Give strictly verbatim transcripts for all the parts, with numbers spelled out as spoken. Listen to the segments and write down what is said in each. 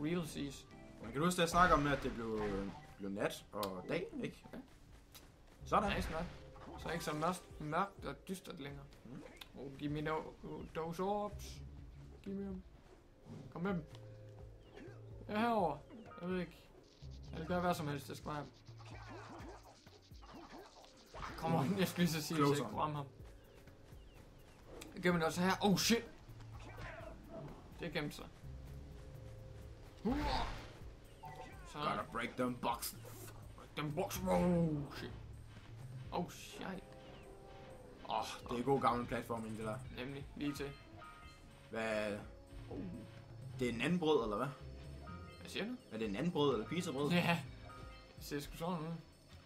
realsies. Man kan huske, at jeg snakker om, at det blev, blev nat og dag, ikke? Ja. Sådan. Nice nok. Så ikke så mørkt, mørkt og dystert længere. Mm. Oh, giv me no, those orbs. Giv me dem. Kom med dem. Jeg er herovre. Jeg ved ikke. Jeg vil gøre hvad som helst, jeg skal bare... Kom on, jeg skal lige så sige, at jeg ikke kunne ramme ham. Jeg gemmer det også her. Oh shit! Det er gemt sig. Så... Gotta break them boxes. Break them boxes. Oh shit. Oh shit. Åh, oh, det er god gammel platforming, det der. Nemlig, lige til. Hvad? Oh. Det er en anden brød, eller hvad? Hvad siger du? Er det en anden brød, eller pizzabrød? Ja. Det ser sgu sådan ud.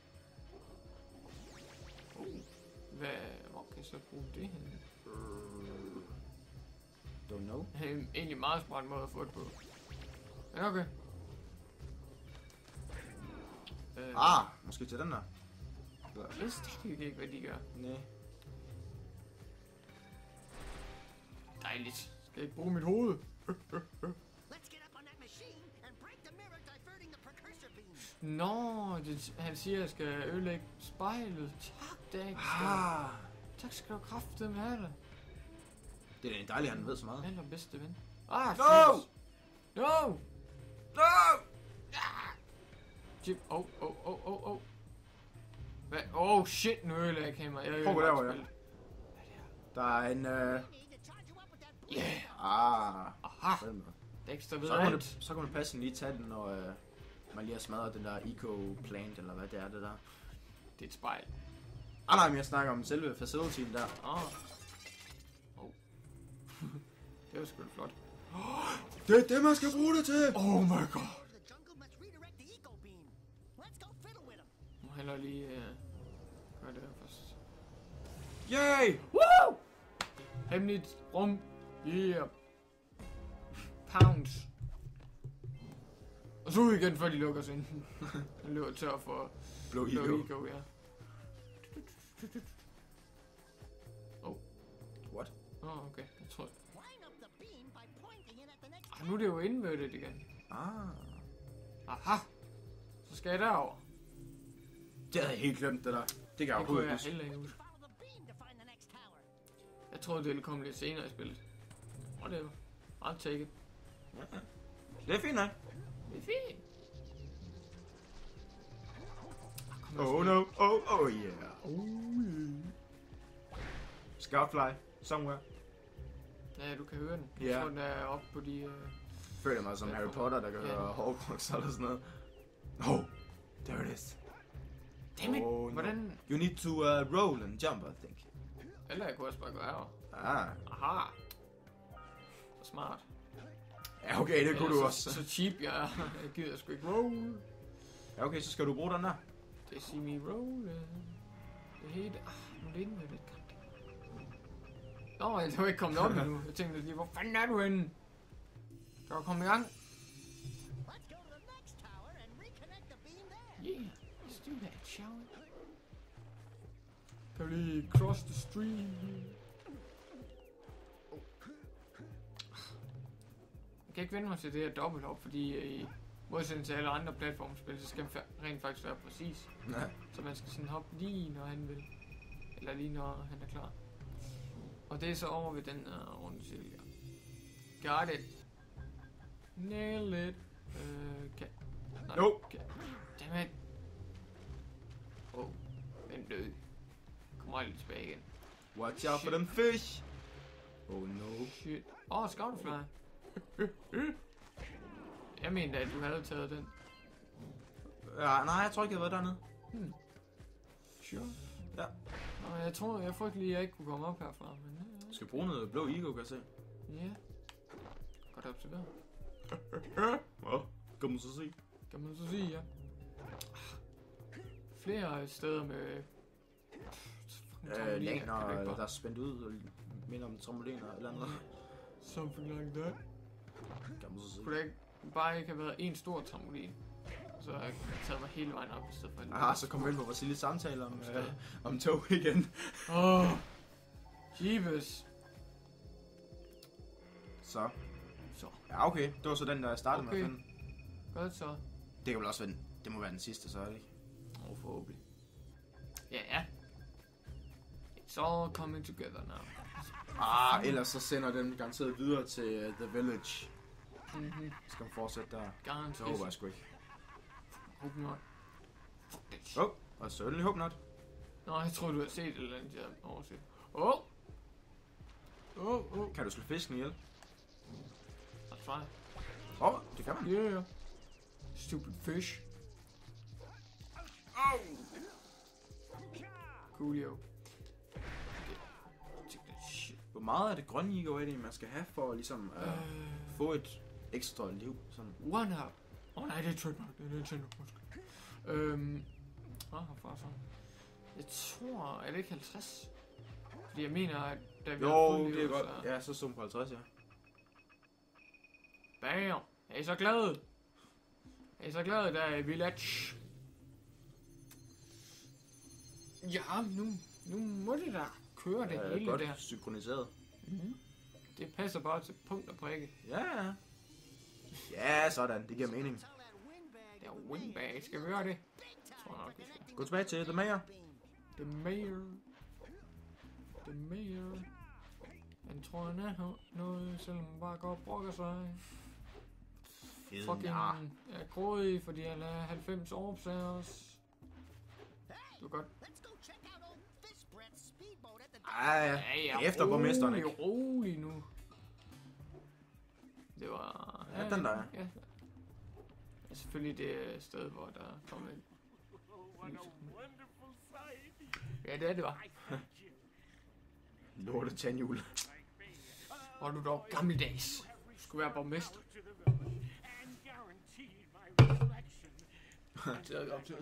Oh. Hvad? Hvor kan jeg så bruge det henne? Uh, don't know. Det er egentlig meget smart måde at få det på. Men okay. Øh, Ah, måske til den der. Jeg vidste ikke, hvad de gør. Nej. Dejligt. Skal jeg ikke bruge mit hoved? Nå, det, han siger, at jeg skal ødelægge spejlet. Tak, Dexter. Ah, Tak skal du kraftedeme have det. det er da dejligt, at han ved så meget. Allerbedste ven. Ah, No! flyves. No! No! Chip. Oh, oh, oh, oh, oh. Hvad? Oh shit, nu ødelægger jeg kameraet. Jeg Prøv at ødelægger lave, ja. spillet. Der er en... Uh... Yeah! Ah. Aha! Følg med. Dexter ved Så kunne, alt. det, så kunne det passe lige tage den, når uh, man lige har smadret den der eco-plant, eller hvad det er, det der. Det er et spejl. Ah nej, men jeg snakker om selve facilityen der. Ah. Oh. Det var sgu da flot. Det er det, man skal bruge det til! Oh my god! Må hellere lige uh, gøre det her først. Yay! Woo! Hemmeligt rum. Yeah. Pounds. Og så ud igen, før de lukker os ind. Den løber tør for Blå Blå ego. Ego, ja. Oh. What? Åh, oh, okay. Jeg tror... Ah, nu er det jo inverted igen. Ah. Aha! Så skal jeg derover. Det havde jeg helt glemt, det der. Det kan jeg Det kunne overhovedet jeg huske. heller ikke huske. Jeg troede, det ville komme lidt senere i spillet. Og det er jo. I'll take it. Det er fint, nej? Det er fint. Ah, kom Oh så. no, oh, oh yeah. Oh, yeah. Scoutfly, somewhere. Ja, du kan høre den. Jeg Ja. tror, den er oppe på de... Uh... Føler mig som Harry Potter, der kan Ja. høre Hogwarts eller sådan noget. Oh, there it is. Dammit! Oh, no. Hvordan... You need to uh, roll and jump, I think. Eller jeg kunne også bare gå herover. Ah. Aha! Så smart. Ja, okay, det kunne ja, du så, også. Så cheap, jeg er. Jeg gider sgu ikke roll. Ja, okay, så skal du bruge den der. Det see me roll. Det hele... Ah, nu er det inde med lidt kamp. Nå, jeg var ikke kommet op endnu. Jeg tænkte lige, hvor fanden er du henne? Kan du komme i gang? Yeah, let's do that, shall we? Kan vi lige cross the stream? Oh. Jeg kan ikke vende mig til det her dobbelthop, fordi i modsætning til alle andre platformspil, så skal man rent faktisk være præcis. Nej. Så man skal sådan hoppe lige når han vil. Eller lige når han er klar. Og det er så over ved den uh, runde til. Got it. Nail it. Øh, kan... Nej, Jo. Kan... Dammit. Åh, oh, den død. Kommer aldrig tilbage igen. Watch out for them fish. Oh no. Shit. Åh, oh, Scoutfly. Jeg mente, at du havde taget den. Ja, nej, jeg tror ikke, jeg har været dernede. Hmm. Sure. Ja. Nå, jeg tror, jeg frygte lige, at jeg ikke kunne komme op herfra, men... Du skal bruge noget blå ego, kan jeg se. Ja. Godt observeret. Hvad? Kan man så se? Kan man så sige, ja. Flere steder med... Øh, længere, der er spændt ud og minder om trampoliner eller andet. Something like that. Kan man så se. Kunne det ikke bare ikke have været en stor trampolin? Så har jeg taget mig hele vejen op i stedet for en... Ah, så kom vi ind på vores lille samtale om, øh, om tog igen. Åh, oh, Jeebus. Så. Så. Ja, okay. Det var så den, der jeg startede Okay. med at finde. Godt så. Det kan vel også være den, det må være den sidste, så er det ikke? Åh, oh, forhåbentlig. Ja, ja. It's all coming together now. Ah, ellers så sender den garanteret videre til uh, The Village. Mhm. Skal man fortsætte der? Garanteret. Så håber jeg sgu ikke. Hope not. Fuck that shit. Oh, og certainly hope not. Nå, jeg tror du har set et eller andet, jeg har overset. Åh! Oh. Åh, oh, oh. Kan du slå fisken ihjel? I'll try. Åh, oh, det kan man. Yeah. Stupid fish. Oh! Coolio. Okay. Take that shit. Hvor meget er det grønne Ego er det, man skal have for at ligesom uh, Øh. få et ekstra liv? Sådan. One up. Åh oh, nej, det er trademark. Det er Nintendo. Undskyld. Øhm. Åh, hvorfor så? Jeg tror, er det ikke halvtreds? Fordi jeg mener, at da vi har Jo, fået det er livet, godt. så... Ja, så stod på halvtreds, ja. Bam! Er I så glade? Er I så glade, der er i Village? Ja, nu, nu må det da køre det Ja, hele godt der. synkroniseret. Mm-hmm. Det passer bare til punkt og prikke. Ja, ja. Ja, sådan. Det giver mening. Det er windbag. Skal vi gøre det? Jeg tror nok, vi skal. Gå tilbage til The Mayor. The Mayor. The Mayor. Han tror, han er noget, selvom han bare går og brokker sig. Fucking er grådig, fordi han er halvfems orbs af os. Du er godt. Ej, ja. Ja, Efter borgmesteren, ikke? Rolig, rolig nu. Det var... Ja, den der er. Ja. Ja, selvfølgelig det sted, hvor der kom en... Ja, det er det var. Lorte tandhjul. Hvor du dog gammeldags skulle være borgmester. Det er jeg op til.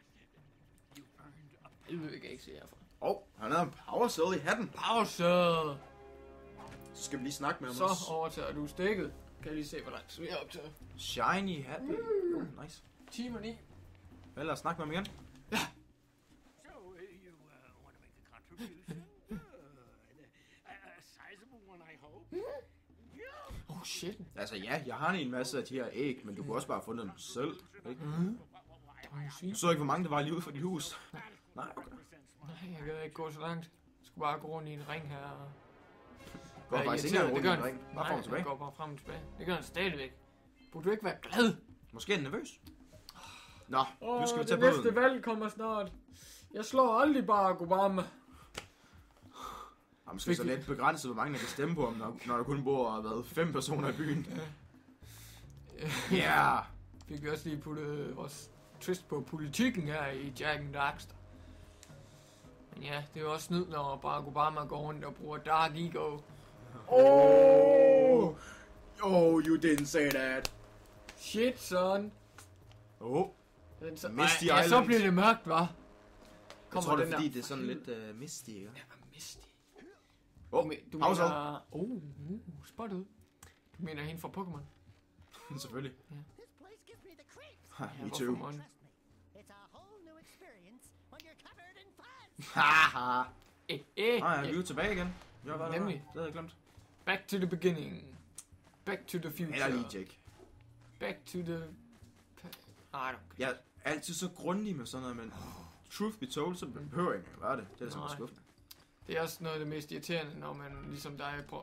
Helvede, kan jeg ikke se herfra. Åh, oh, han har en power cell i hatten. Pause! Så skal vi lige snakke med ham Så også. overtager du stikket. Kan jeg lige se, hvor langt vi er op til. Shiny hat. Oh, nice. Timer ni. Vel, lad os snakke med ham igen. Ja. So uh, you uh, want to make a contribution? Good. A, a sizable one, I hope. Yeah. Oh shit. Altså ja, jeg har en masse af de her æg, men du kunne også bare have fundet dem selv. Ikke? Mm. Det må jeg sige. Du så ikke, hvor mange der var lige ude for dit hus. Nej, okay. Nej, jeg gad ikke gå så langt. Jeg skulle bare gå rundt i en ring her. Og... Går Være faktisk ikke irriteret. engang rundt Det i gør en han- ring. Bare Nej, frem og tilbage. han går bare frem og tilbage. Det gør han stadigvæk. Burde du ikke være glad? Måske er han nervøs. Nå, nu skal vi tage det næste båden. valg kommer snart. Jeg slår aldrig Barack Obama. Ja, måske så lidt begrænset, hvor mange der kan stemme på ham, når, når der kun bor hvad, fem personer i byen. Ja. Yeah. Fik vi også lige puttet vores twist på politikken her i Jack and Daxter. Men ja, det er jo også snyd, når Barack Obama går rundt og bruger Dark Ego. Oh! Oh, you didn't say that. Shit, son. Oh. Den så, Misty Ej, ja, så Island. bliver det mørkt, hva'? Jeg tror, det er den fordi, der- det er sådan lidt uh, misty, ikke? Ja, hvad Misty? Åh, Du, men- du pause. mener... Oh, uh, spot ud. Du mener hende fra Pokémon? Selvfølgelig. This place gives me the creeps. Ha, Ja, me hvorfor too. må den? Trust me, it's a whole new experience when you're covered in fuzz. Haha. Eh, eh, Nej, vi er eh. jo tilbage igen. Ja, hvad er det? Nemlig. Det havde jeg glemt. Back to the beginning. Back to the future. Eller lige, Jake. Back to the... Nej, okay. Jeg er altid så grundig med sådan noget, men truth be told, så behøver jeg ikke at gøre det. Det er da simpelthen Nej. skuffende. Det er også noget af det mest irriterende, når man ligesom dig prøver...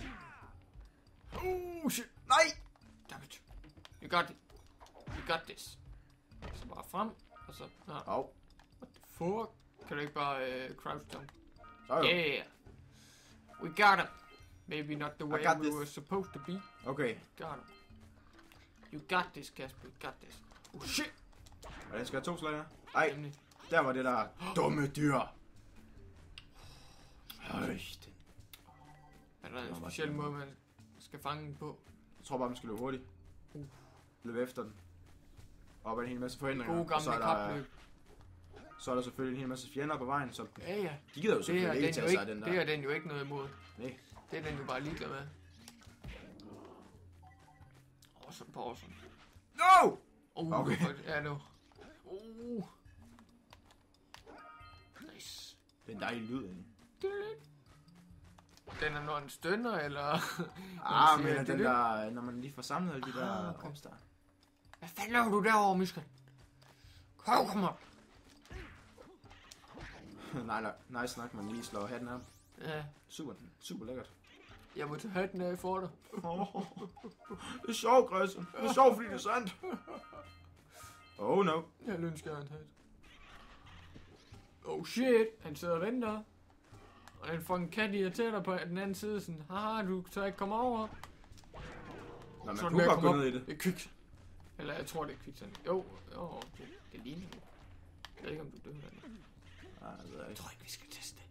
Oh, shit. Nej! Dammit. You got it. You got this. Så bare frem, og så... Nå, Au. what the fuck? Kan du ikke bare uh, crouch jump? Så jo. Yeah. We got him. Maybe not the way got we this. were supposed to be. Okay. Got him. You got this, Casper. You got this. Oh, shit. Og den skal have to slag her. Ej, Nemlig. der var det der dumme dyr. Øj, den. Er der en Det var speciel bare- måde, man skal fange den på? Jeg tror bare, man skal løbe hurtigt. Uh. Løbe efter den. Og der er en hel masse forhindringer. Gode Og så gamle er, der, kapløb. så er der selvfølgelig en hel masse fjender på vejen, så Ja, ja. de gider jo Det er, selvfølgelig den ikke jo tage sig ikke, af den det der. er den jo ikke noget imod. Nej. Det er den jo bare ligeglad med. Awesome, awesome. No! Uh, Okay. okay. Ja, nu. Uh. Nice. Det er en dejlig lyd, egentlig. Den er, når den stønner, eller... Ah, siger, men det den det? der, når man lige får samlet alle de der Ah, okay. opstart. Hvad fanden laver du derovre, Michael? Kom, kom op. Nej, nej, nice nok, man lige slår hatten op. Ja, Super, super lækkert. jeg må tage hatten af for dig. Det er sjovt, Christian. Det er sjovt, fordi det er sandt. Oh no. Jeg ønsker en hat. Oh shit, han sidder og venter. Og den fucking kat irriterer dig på den anden side, sådan, haha, du tør ikke komme over. Nå, man Sådan kunne med at godt gå komme ned op. i det. Det er kvikt. Eller jeg tror, det er kvikt. Jo, jo, det, det ligner det. Jeg ved ikke, om du dør eller noget. Nej, det ved jeg Jeg ikke. tror ikke, vi skal teste det.